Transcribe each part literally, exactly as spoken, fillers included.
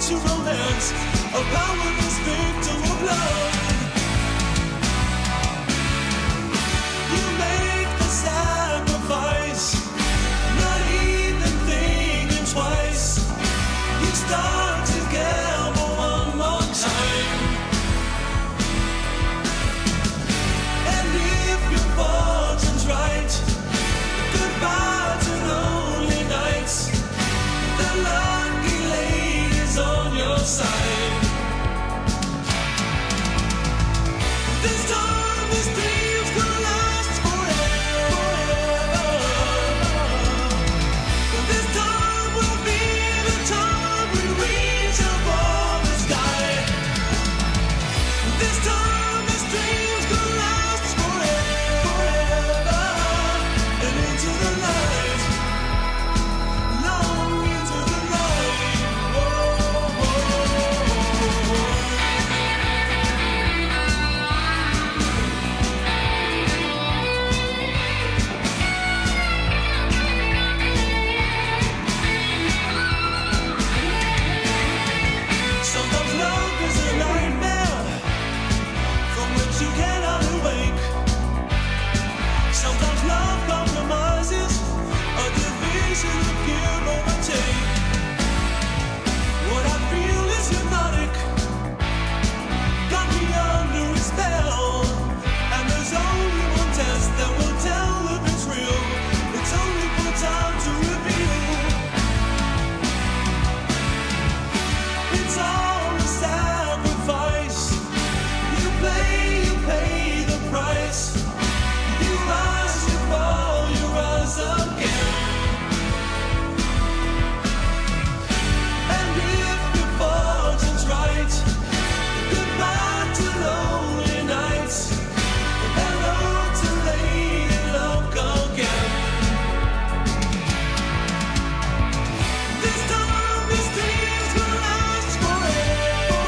to romance, a powerless victim of love. You make the sacrifice, not even thinking twice. You start to gamble one more time, and if your fortune's right, goodbye to lonely nights. The lucky lady's on your side. This time, this dream's gonna last forever. This time will be the time we reach above the sky. This time, this dream's gonna last forever. And into the light, long into the light. Whoa, whoa, whoa. Sometimes love is a nightmare from which you cannot awake. Sometimes love compromises a division of give or take. What I feel is hypnotic, got me under its spell. And there's only one test that will tell if it's real. It's only for time to reveal. It's all a sacrifice. You pay, you pay the price. You rise, you fall, you rise again. And if your fortune's right, goodbye to lonely nights. Hello to lady luck again. This time, this dream's gonna last forever.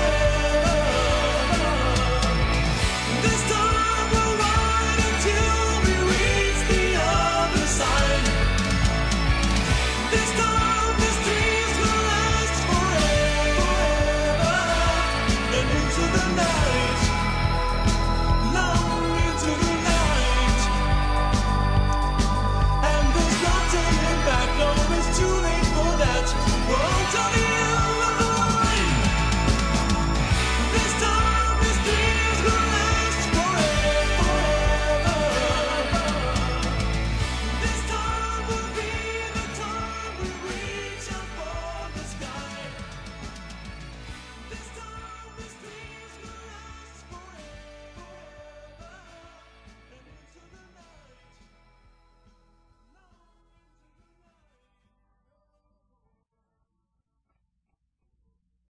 This time we'll ride until we reach the other side. This time, this dream's gonna last forever. And into the night.